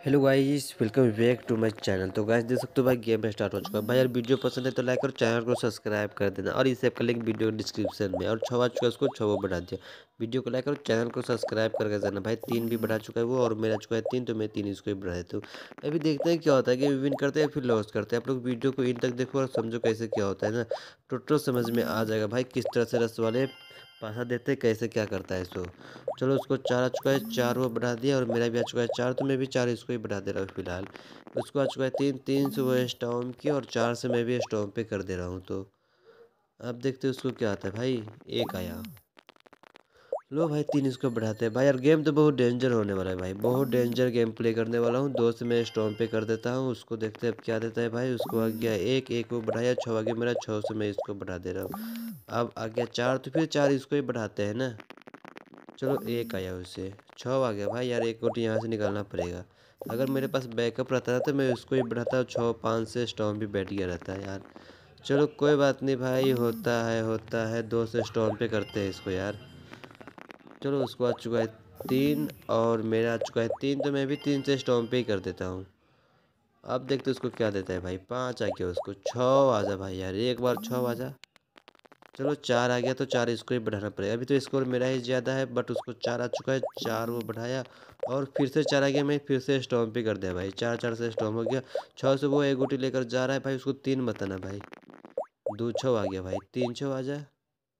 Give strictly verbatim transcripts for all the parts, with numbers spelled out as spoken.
Hello guys, welcome back to my channel. तो guys देख सकते हो भाई, गेम स्टार्ट हो चुका है भाई। यार वीडियो पसंद है तो लाइक और चैनल को सब्सक्राइब कर देना, और इस ऐप का लिंक वीडियो डिस्क्रिप्शन में। और छवा चुका है, उसको छवा बढ़ा दिया। वीडियो को लाइक और चैनल को सब्सक्राइब करके देना भाई। तीन भी बढ़ा चुका है वो, और मेरा चुका है तीन, तो मैं तीन इसको भी बढ़ा देता हूँ। अभी देखते हैं क्या होता है कि विन करते हैं फिर लॉस करते हैं। आप लोग वीडियो को इन तक देखो और समझो कैसे क्या होता है ना, टोटल समझ में आ जाएगा भाई किस तरह से रस वाले पासा देते हैं, कैसे क्या करता है सो। चलो, उसको चार आ चुका है, चार वो बढ़ा दिया, और मेरा भी आ चुका है चार, तो मैं भी चार इसको ही बढ़ा दे रहा हूँ फिलहाल। उसको आ चुका है तीन, तीन से वो स्टॉम की, और चार से मैं भी स्टॉम पे कर दे रहा हूँ। तो अब देखते हैं उसको क्या आता है भाई। एक आया, लो भाई तीन इसको बढ़ाते हैं भाई। यार गेम तो बहुत डेंजर होने वाला है भाई, बहुत डेंजर गेम प्ले करने वाला हूँ। दो से मैं स्टॉम पे कर देता हूँ, उसको देखते हैं अब क्या देता है भाई। उसको आ गया एक, एक वो बढ़ाया, छः आ गया मेरा, छः से मैं इसको बढ़ा दे रहा हूँ। अब आ गया चार, तो फिर चार इसको ही बढ़ाते हैं ना। चलो एक आया उससे, छः आ गया भाई। यार एक गोटी यहाँ से निकालना पड़ेगा। अगर मेरे पास बैकअप रहता है तो मैं उसको ही बढ़ाता, छः पाँच से स्टॉम भी बैठ गया रहता है यार। चलो कोई बात नहीं भाई, होता है होता है। दो से स्टॉम पे करते हैं इसको यार। चलो, उसको आ चुका है तीन, और मेरा आ चुका है तीन, तो मैं भी तीन से स्टॉम पे ही कर देता हूँ। अब देखते उसको क्या देता है भाई। पाँच आ गया, उसको छः आ जा भाई। यार एक बार छः आ जा। चलो चार आ गया, तो चार इसको ही बढ़ाना पड़ेगा। अभी तो स्कोर मेरा ही ज़्यादा है, बट उसको चार आ चुका है, चार वो बढ़ाया, और फिर से चार आ गया। मैं फिर से स्टॉम पे कर दिया भाई। चार चार से स्टॉम हो गया। छः से वो एक गुटी लेकर जा रहा है भाई, उसको तीन मत आना भाई। दो छः आ गया भाई, तीन छः आ जा।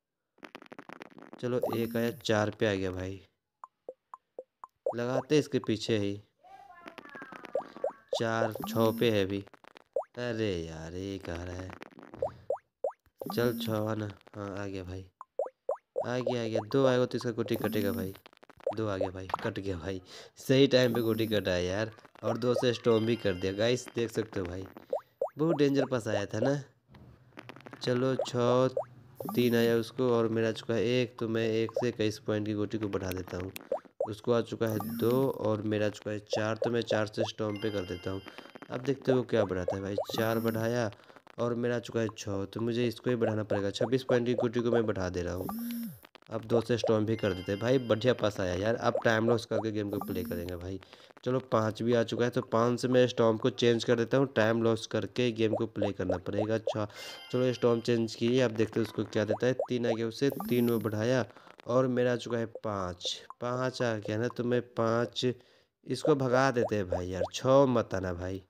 चलो एक आया, चार पे आ गया भाई। लगाते इसके पीछे ही, चार छः पे है अभी। अरे यार एक आ रहा है। चल छः आना, हाँ आ गया भाई। आ गया आ गया, दो आएगा तो इसका गोटी कटेगा भाई। दो आ गया भाई, कट गया भाई। सही टाइम पे गोटी कटा है यार। और दो से स्टॉम भी कर दिया गाइस, देख सकते हो भाई। बहुत डेंजर पास आया था ना। चलो छः, तीन आया उसको, और मेरा चुका है एक, तो मैं एक से इक्कीस पॉइंट की गोटी को बढ़ा देता हूँ। उसको आ चुका है दो, और मेरा चुका है चार, तो मैं चार से स्टॉम पे कर देता हूँ। अब देखते हो क्या बढ़ाता है भाई। चार बढ़ाया, और मेरा चुका है छः, तो मुझे इसको ही बढ़ाना पड़ेगा। छब्बीस पॉइंट की गोटी को मैं बढ़ा दे रहा हूँ। अब दो से स्टॉर्म भी कर देते हैं भाई। बढ़िया पास आया यार। अब टाइम लॉस करके गेम को प्ले करेंगे भाई। चलो पाँच भी आ चुका है, तो पाँच से मैं स्टॉर्म को चेंज कर देता हूँ। टाइम लॉस करके गेम को प्ले करना पड़ेगा। अच्छा, चलो स्टॉर्म चेंज किए। अब देखते हैं उसको क्या देता है। तीन आ गया उससे, तीन वो बढ़ाया, और मेरा आ चुका है पाँच। पाँच आ गया ना, तो मैं पाँच इसको भगा देते हैं भाई। यार छः मत आना भाई।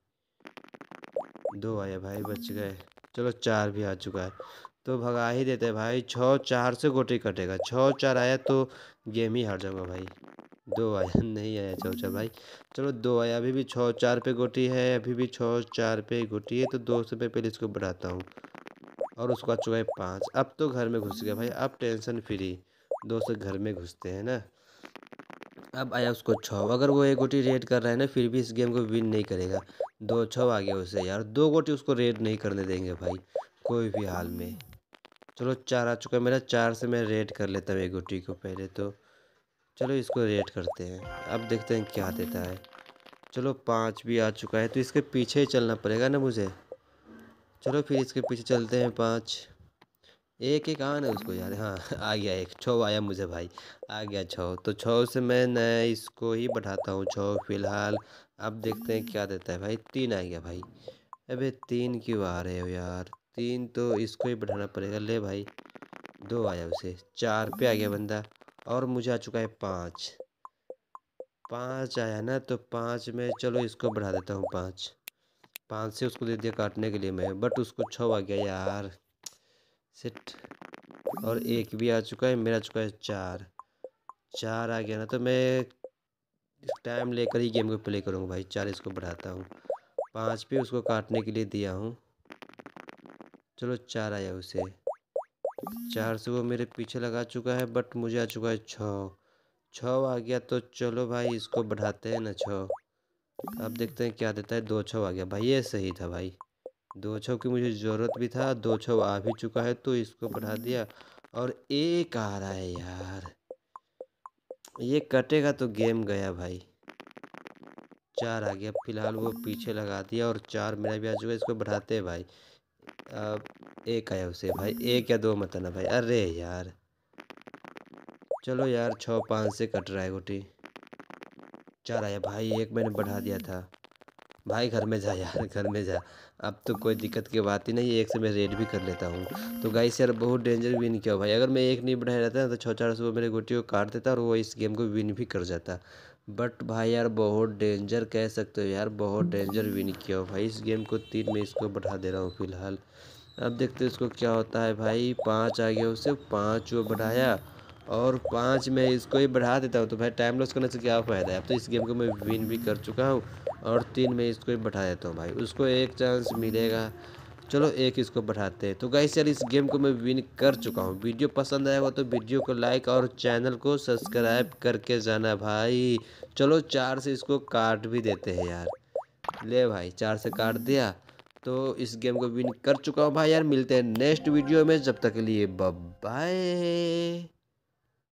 दो आया भाई, बच गए। चलो चार भी आ चुका है, तो भगा ही देते भाई। छः चार से गोटी कटेगा। छः चार आया तो गेम ही हार जाऊंगा भाई। दो आया नहीं आया चौचा भाई। चलो दो आया, अभी भी छः चार पे गोटी है, अभी भी छः चार पे गोटी है, तो दो से मैं पहले इसको बढ़ाता हूँ। और उसको आ चुका है पाँच। अब तो घर में घुस गया भाई, अब टेंशन फ्री। दो से घर में घुसते हैं ना। अब आया उसको छः। अगर वो एक गोटी रेड कर रहा है ना, फिर भी इस गेम को विन नहीं करेगा। दो छः आ गया उसे यार, दो गोटी उसको रेड नहीं करने देंगे भाई कोई भी हाल में। चलो चार आ चुका है मेरा, चार से मैं रेड कर लेता हूँ एक गोटी को पहले तो। चलो इसको रेड करते हैं, अब देखते हैं क्या देता है। चलो पाँच भी आ चुका है, तो इसके पीछे ही चलना पड़ेगा ना मुझे। चलो फिर इसके पीछे चलते हैं। पाँच, एक एक आना उसको यार। हाँ आ गया एक, छः आया मुझे भाई। आ गया छः, तो छः से मैं नया इसको ही बढ़ाता हूँ, छः फिलहाल। अब देखते हैं क्या देता है भाई। तीन आ गया भाई। अबे तीन क्यों आ रहे हो यार। तीन तो इसको ही बढ़ाना पड़ेगा। ले भाई, दो आया उसे, चार पे आ गया बंदा, और मुझे आ चुका है पाँच। पाँच आया ना, तो पाँच में चलो इसको बढ़ा देता हूँ पाँच। पाँच से उसको दे दिया काटने के लिए मैं, बट उसको छः आ गया यार। सिट। और एक भी आ चुका है, मेरा चुका है चार। चार आ गया ना, तो मैं टाइम लेकर ही गेम को प्ले करूँगा भाई। चार इसको बढ़ाता हूँ। पाँच पे उसको काटने के लिए दिया हूँ। चलो चार आया उसे, चार से वो मेरे पीछे लगा चुका है, बट मुझे आ चुका है छः। छः आ गया, तो चलो भाई इसको बढ़ाते हैं ना छः। अब देखते हैं क्या देता है। दो छः आ गया भाई, ये सही था भाई। दो छः की मुझे ज़रूरत भी था, दो छः आ भी चुका है, तो इसको बढ़ा दिया। और एक आ रहा है यार, ये कटेगा तो गेम गया भाई। चार आ गया, फिलहाल वो पीछे लगा दिया, और चार मेरा भी आ चुका है। इसको बढ़ाते हैं भाई। अब एक आया उसे भाई, एक या दो मत आना भाई। अरे यार, चलो यार छः पाँच से कट रहा है गोटी। चार आया भाई, एक मैंने बढ़ा दिया था। भाई घर में जा यार, घर में जा। अब तो कोई दिक्कत की बात ही नहीं है, एक से मैं रेड भी कर लेता हूँ। तो गाइस यार बहुत डेंजर विन किया भाई, अगर मैं एक नहीं बढ़ाया रहता ना तो छः चार से वो मेरे गोटी को काट देता और वो इस गेम को विन भी कर जाता। बट भाई यार बहुत डेंजर कह सकते हो यार, बहुत डेंजर विन किया हो भाई इस गेम को। तीन में इसको बढ़ा दे रहा हूँ फिलहाल। अब देखते हैं इसको क्या होता है भाई। पाँच आ गया उससे, पाँच वो बढ़ाया और पाँच में इसको ही बढ़ा देता हूँ। तो भाई टाइम लॉस करने से क्या फ़ायदा है, अब तो इस गेम को मैं विन भी कर चुका हूँ। और तीन में इसको ही बढ़ा देता हूँ भाई, उसको एक चांस मिलेगा। चलो एक इसको बढ़ाते हैं। तो गाइस यार इस गेम को मैं विन कर चुका हूँ। वीडियो पसंद आया हो तो वीडियो को लाइक और चैनल को सब्सक्राइब करके जाना भाई। चलो चार से इसको काट भी देते हैं यार। ले भाई चार से काट दिया। तो इस गेम को विन कर चुका हूँ भाई यार। मिलते हैं नेक्स्ट वीडियो में, जब तक के लिए बाय।